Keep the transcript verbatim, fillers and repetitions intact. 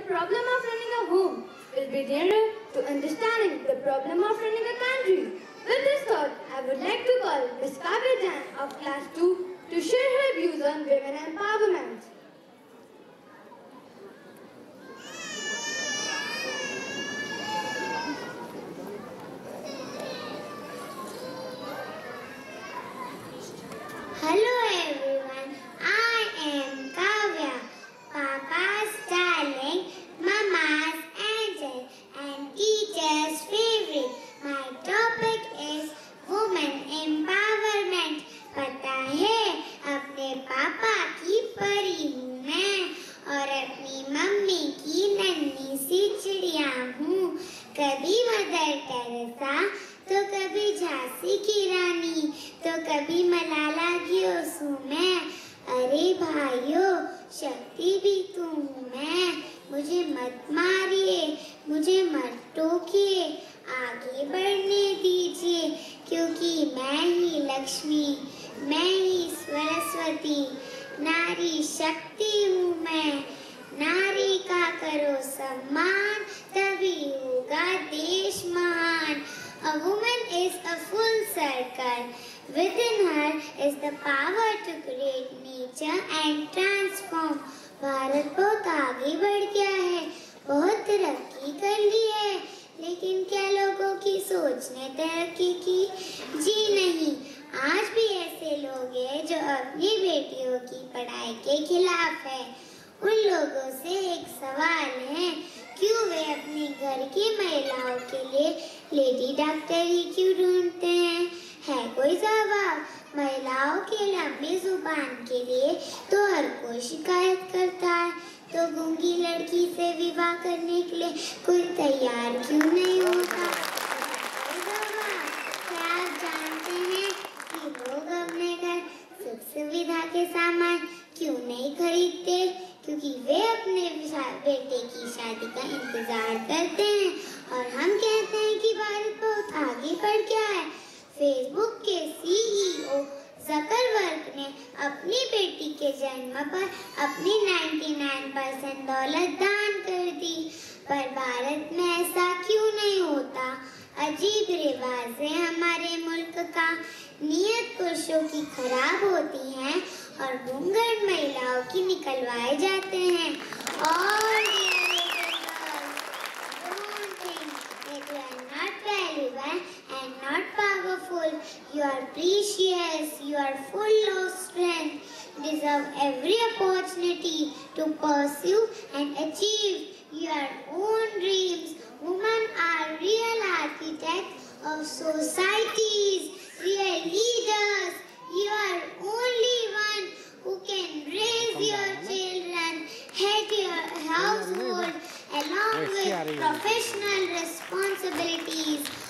problem of running a home will be nearer to understanding the problem of running a country. With this thought, I would like to call Miss Kavya Jain of Class two to share her views on women empowerment. Hello everyone, I am Kavya, Papa's darling, Mama's angel and teacher's favorite. My topic is women empowerment. पता है अपने पापा की परी हूँ मैं और अपनी मम्मी की नन्ही सी चिड़िया हूँ। कभी मदर टेरेसा तो कभी झांसी की रानी तो कभी मलाला की ओसू मैं। अरे भाइयों, शक्ति भी तू हूँ मैं। मुझे मत मारिए, मुझे मत टोकिए, आगे बढ़ने दीजिए क्योंकि मैं ही लक्ष्मी, मैं ही सरस्वती, नारी शक्ति हूँ मैं। नारी का करो सम्मान तभी होगा देश महान। A woman is a full circle. Within her is the power to create nature and transform. Bharat बहुत आगे बढ़ गया है, बहुत तरक्की कर ली है, लेकिन क्या लोगों की सोच ने तरक्की की? जी नहीं। आज भी ऐसे लोग हैं जो अपनी बेटियों की पढ़ाई के खिलाफ है। उन लोगों से एक सवाल है, क्यों वे अपने घर की महिलाओं के लिए लेडी डॉक्टर ही क्यों ढूंढते हैं? है कोई जवाब? महिलाओं के लंबी जुबान के लिए तो हर कोई शिकायत करता है, तो गूंगी लड़की से विवाह करने के लिए कोई तैयार क्यों नहीं होता? कोई जवाब? क्या आप जानते हैं कि लोग अपने घर सुख सुविधा के सामान क्यों नहीं खरीदते? क्योंकि वे अपने बेटे की शादी का इंतजार करते हैं। और हम कहते हैं कि भारत बहुत आगे बढ़ गया है। फेसबुक के सीईओ ज़करबर्ग ने अपनी बेटी के जन्म पर अपनी निन्यानवे परसेंट दौलत दान कर दी, पर भारत में ऐसा क्यों नहीं होता? अजीब रिवाज है हमारे मुल्क का। नियत पुरुषों की खराब होती है और घूंघट महिलाओं की निकलवाए जाते हैं। और you are not valuable and not powerful. You are precious. You are full of strength. Deserve every opportunity to pursue and achieve your own dreams. Women are real architects of societies, real leaders. You are only one who can raise your children, head your household, along with professional responsibilities.